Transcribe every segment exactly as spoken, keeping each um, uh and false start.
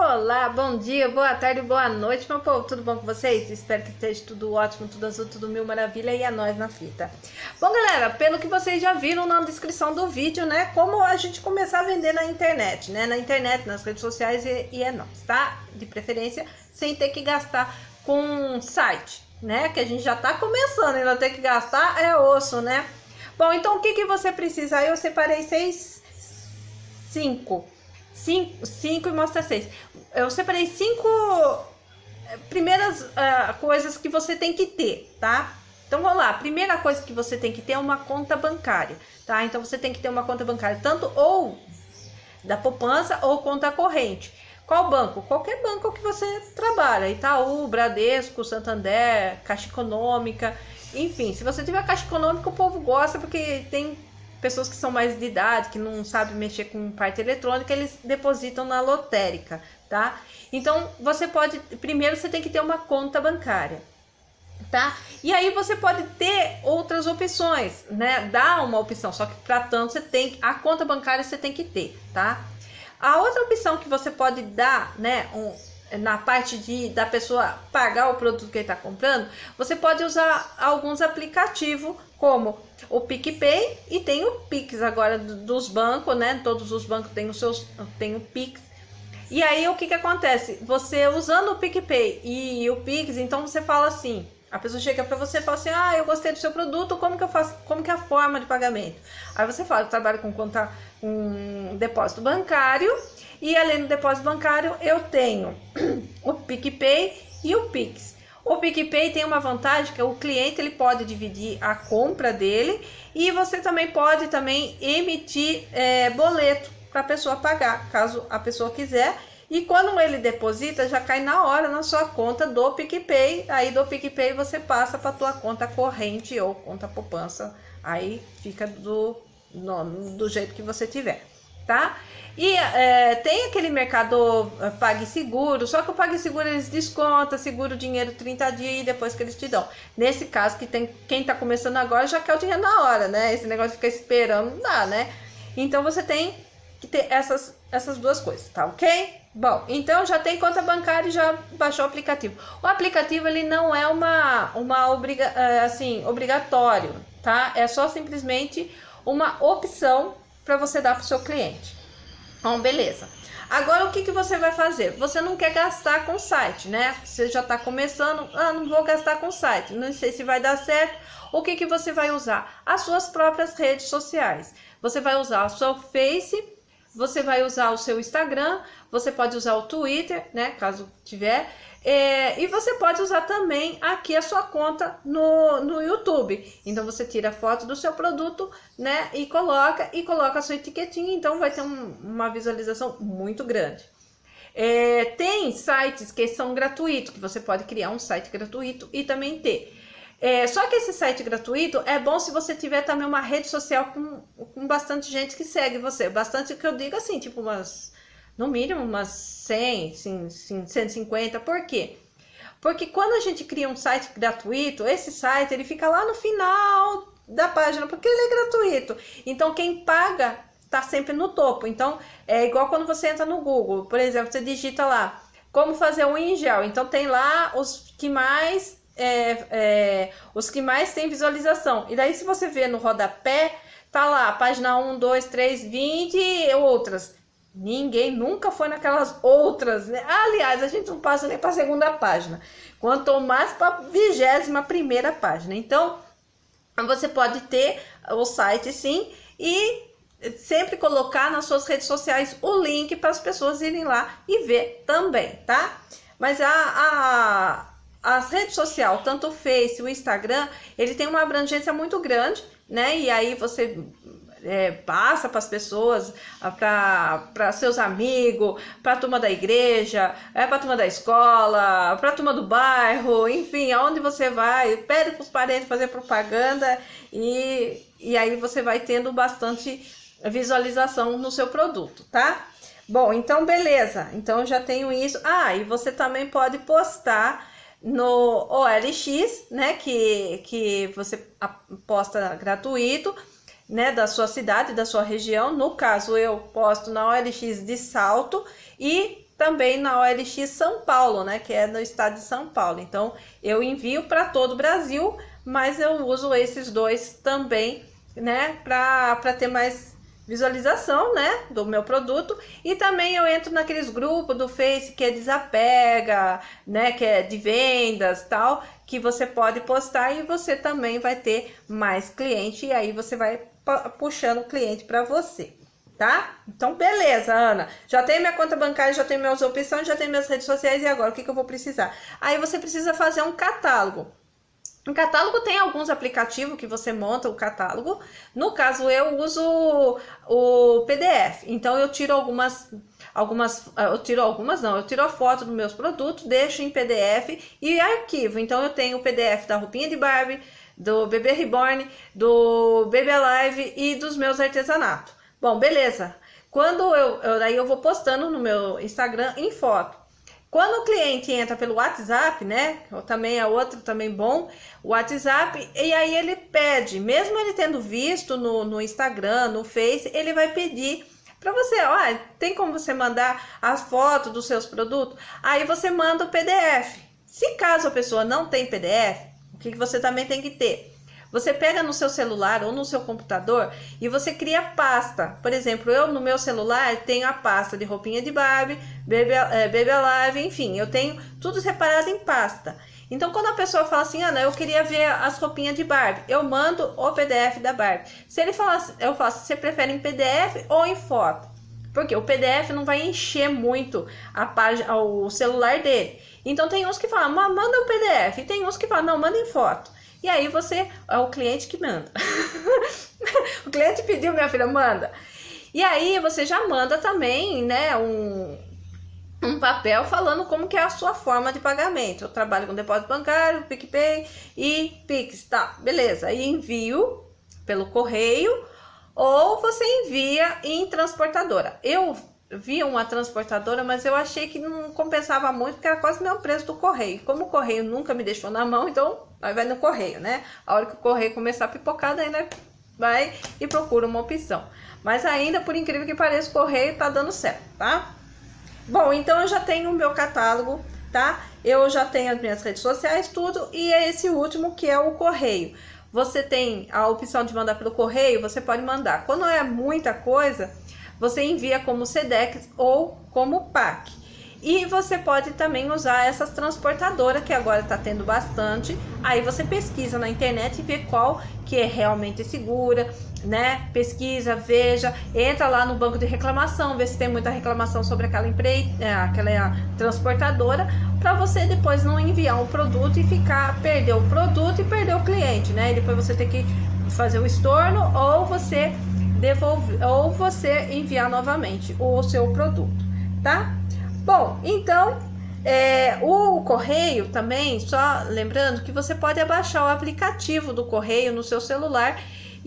Olá, bom dia, boa tarde, boa noite, meu povo, tudo bom com vocês? Espero que esteja tudo ótimo, tudo azul, tudo mil maravilha e a nós na fita. Bom, galera, pelo que vocês já viram na descrição do vídeo, né, como a gente começar a vender na internet, né, na internet, nas redes sociais e, e é nós, tá? De preferência, sem ter que gastar com site, né, que a gente já tá começando, ainda ter que gastar é osso, né? Bom, então o que que você precisa? Aí eu separei seis, cinco... Cinco, cinco e mostra seis. Eu separei cinco primeiras uh, coisas que você tem que ter, tá? Então vamos lá. A primeira coisa que você tem que ter é uma conta bancária, tá? Então você tem que ter uma conta bancária, tanto ou da poupança ou conta corrente. Qual banco? Qualquer banco que você trabalha. Itaú, Bradesco, Santander, Caixa Econômica, enfim. Se você tiver Caixa Econômica, o povo gosta porque tem pessoas que são mais de idade, que não sabem mexer com parte eletrônica, eles depositam na lotérica, tá? Então, você pode, primeiro você tem que ter uma conta bancária, tá? E aí você pode ter outras opções, né? Dá uma opção, só que para tanto você tem, a conta bancária você tem que ter, tá? A outra opção que você pode dar, né, um, na parte de da pessoa pagar o produto que ele está comprando, você pode usar alguns aplicativos como o PicPay e tem o Pix agora dos bancos, né? Todos os bancos têm os seus, tem o Pix. E aí o que que acontece? Você usando o PicPay e o Pix, então você fala assim, a pessoa chega para você e fala assim: "Ah, eu gostei do seu produto, como que eu faço? Como que é a forma de pagamento?" Aí você fala: "Eu trabalho com conta um depósito bancário e além do depósito bancário eu tenho o PicPay e o Pix." O PicPay tem uma vantagem que o cliente ele pode dividir a compra dele e você também pode também emitir é, boleto para a pessoa pagar, caso a pessoa quiser. E quando ele deposita, já cai na hora na sua conta do PicPay. Aí do PicPay você passa para a tua conta corrente ou conta poupança. Aí fica do, no, do jeito que você tiver, tá? E é, tem aquele mercado PagSeguro, só que o PagSeguro eles descontam, segura o dinheiro trinta dias e depois que eles te dão. Nesse caso, que tem, quem tá começando agora já quer o dinheiro na hora, né? Esse negócio de ficar esperando não dá, né? Então você tem que ter essas, essas duas coisas, tá ok? Bom, então já tem conta bancária e já baixou o aplicativo. O aplicativo ele não é uma, uma obriga, assim, obrigatório, tá? É só simplesmente uma opção para você dar para o seu cliente. Então, beleza. Agora, o que, que você vai fazer? Você não quer gastar com site, né? Você já está começando, ah, não vou gastar com site, não sei se vai dar certo. O que, que você vai usar? As suas próprias redes sociais. Você vai usar o seu Face, você vai usar o seu Instagram, você pode usar o Twitter, né? Caso tiver. É, e você pode usar também aqui a sua conta no, no YouTube. Então você tira a foto do seu produto, né? E coloca e coloca a sua etiquetinha. Então vai ter um, uma visualização muito grande. É, tem sites que são gratuitos, que você pode criar um site gratuito e também ter. É, só que esse site gratuito é bom se você tiver também uma rede social com, com bastante gente que segue você. Bastante que eu digo assim, tipo umas... no mínimo umas cem, cento e cinquenta. Por quê? Porque quando a gente cria um site gratuito, esse site ele fica lá no final da página, porque ele é gratuito. Então quem paga está sempre no topo. Então é igual quando você entra no Google, por exemplo, você digita lá como fazer um em gel. Então tem lá os que mais é, é, os que mais tem visualização. E daí se você vê no rodapé, tá lá página um, dois, três, vinte e outras. Ninguém nunca foi naquelas outras, né? Aliás, a gente não passa nem para a segunda página, quanto mais para a vigésima primeira página. Então, você pode ter o site sim e sempre colocar nas suas redes sociais o link para as pessoas irem lá e ver também, tá? Mas a, a as redes sociais, tanto o Face, o Instagram, ele tem uma abrangência muito grande, né? E aí você É, passa para as pessoas, para seus amigos, para a turma da igreja, é, para a turma da escola, para a turma do bairro, enfim, aonde você vai, pede para os parentes fazer propaganda e, e aí você vai tendo bastante visualização no seu produto, tá? Bom, então beleza, então já tenho isso. Ah, e você também pode postar no O L X, né, que, que você posta gratuito, né, da sua cidade, da sua região. No caso, eu posto na O L X de Salto e também na O L X São Paulo, né, que é no estado de São Paulo. Então eu envio para todo o Brasil, mas eu uso esses dois também, né, para para ter mais visualização, né, do meu produto. E também eu entro naqueles grupos do Face que é desapega, né, que é de vendas, tal, que você pode postar e você também vai ter mais cliente e aí você vai puxando o cliente para você, tá? Então beleza, Ana, já tenho minha conta bancária, já tenho minhas opções, já tenho minhas redes sociais, e agora o que que eu vou precisar? Aí você precisa fazer um catálogo. Um catálogo tem alguns aplicativos que você monta o catálogo. No caso, eu uso o P D F. Então eu tiro algumas, algumas, eu tiro algumas não, eu tiro a foto dos meus produtos, deixo em P D F e arquivo. Então eu tenho o P D F da roupinha de Barbie, do bebê reborn, do Baby Alive e dos meus artesanatos. Bom, beleza. Quando eu, eu daí eu vou postando no meu Instagram em foto. Quando o cliente entra pelo WhatsApp, né, também é outro também bom, o WhatsApp, e aí ele pede, mesmo ele tendo visto no, no Instagram, no Face, ele vai pedir para você, ó, tem como você mandar as fotos dos seus produtos? Aí você manda o P D F. Se caso a pessoa não tem P D F, o que você também tem que ter? Você pega no seu celular ou no seu computador e você cria pasta. Por exemplo, eu no meu celular tenho a pasta de roupinha de Barbie, Baby, é, Baby Alive, enfim, eu tenho tudo separado em pasta. Então, quando a pessoa fala assim, Ana, eu queria ver as roupinhas de Barbie, eu mando o P D F da Barbie. Se ele falar, eu faço, você prefere em P D F ou em foto? Porque o P D F não vai encher muito a página, o celular dele. Então, tem uns que falam, manda o P D F, e tem uns que falam, não, manda em foto. E aí você, é o cliente que manda. O cliente pediu, minha filha, manda. E aí você já manda também, né, um, um papel falando como que é a sua forma de pagamento. Eu trabalho com depósito bancário, PicPay e Pix, tá, beleza. Aí envio pelo correio ou você envia em transportadora. Eu vi uma transportadora, mas eu achei que não compensava muito, porque era quase o mesmo preço do correio. Como o correio nunca me deixou na mão, então aí vai no correio, né? A hora que o correio começar a pipocar, daí né, vai e procura uma opção. Mas ainda, por incrível que pareça, o correio tá dando certo, tá? Bom, então eu já tenho o meu catálogo, tá? Eu já tenho as minhas redes sociais, tudo, e é esse último que é o correio. Você tem a opção de mandar pelo correio, você pode mandar. Quando é muita coisa, você envia como Sedex ou como P A C. E você pode também usar essas transportadoras, que agora está tendo bastante. Aí você pesquisa na internet e vê qual que é realmente segura, né? Pesquisa, veja, entra lá no banco de reclamação, vê se tem muita reclamação sobre aquela empreita, aquela transportadora, para você depois não enviar um produto e ficar, perder o produto e perder o cliente, né? E depois você ter que fazer o estorno ou você devolver, ou você enviar novamente o seu produto, tá? Bom, então é, o correio também, só lembrando que você pode abaixar o aplicativo do correio no seu celular,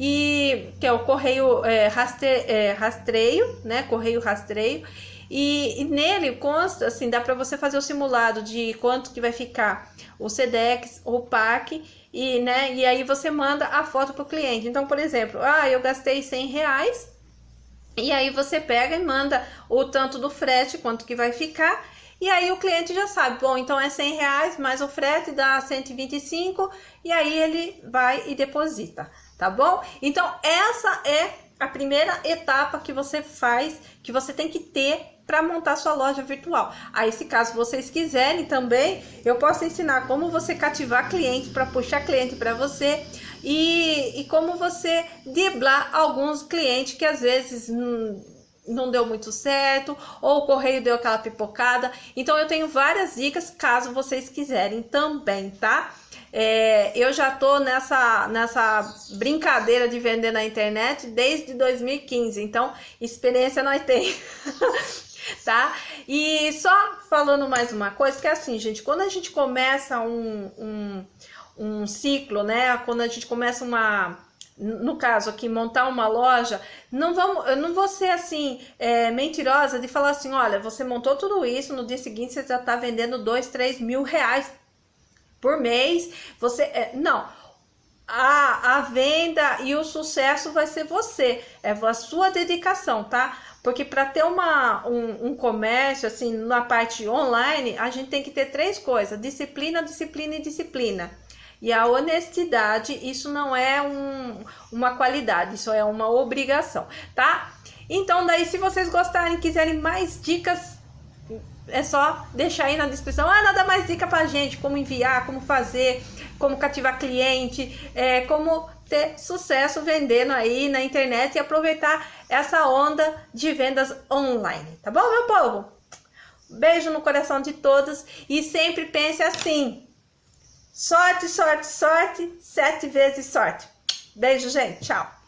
e que é o correio é, raste, é, rastreio, né? Correio rastreio, e, e nele consta assim, dá para você fazer o simulado de quanto que vai ficar o Sedex ou o P A C, e, né, e aí você manda a foto para o cliente. Então, por exemplo, ah, eu gastei cem reais, e aí você pega e manda o tanto do frete, quanto que vai ficar, e aí o cliente já sabe, bom, então é cem reais mais o frete dá cento e vinte e cinco, e aí ele vai e deposita, tá bom? Então essa é a primeira etapa que você faz, que você tem que ter para montar sua loja virtual. Aí, se caso vocês quiserem também, eu posso ensinar como você cativar cliente, para puxar cliente para você, e, e como você driblar alguns clientes que às vezes hum, não deu muito certo, ou o correio deu aquela pipocada. Então eu tenho várias dicas caso vocês quiserem também, tá? É, eu já tô nessa, nessa brincadeira de vender na internet desde dois mil e quinze, então experiência nós temos. Tá? E só falando mais uma coisa, que é assim, gente, quando a gente começa um, um, um ciclo, né? Quando a gente começa uma, no caso aqui, montar uma loja, não vamos, eu não vou ser assim, é, mentirosa de falar assim, olha, você montou tudo isso, no dia seguinte você já tá vendendo dois, três mil reais por mês, você, é, não, a, a venda e o sucesso vai ser você, é a sua dedicação, tá? Porque para ter uma, um, um comércio, assim, na parte online, a gente tem que ter três coisas: disciplina, disciplina e disciplina. E a honestidade, isso não é um, uma qualidade, isso é uma obrigação, tá? Então, daí, se vocês gostarem, quiserem mais dicas, é só deixar aí na descrição. Ah, nada mais dica pra gente, como enviar, como fazer, como cativar cliente, é, como ter sucesso vendendo aí na internet e aproveitar essa onda de vendas online, tá bom, meu povo? Beijo no coração de todos e sempre pense assim: sorte, sorte, sorte, sete vezes sorte. Beijo, gente. Tchau.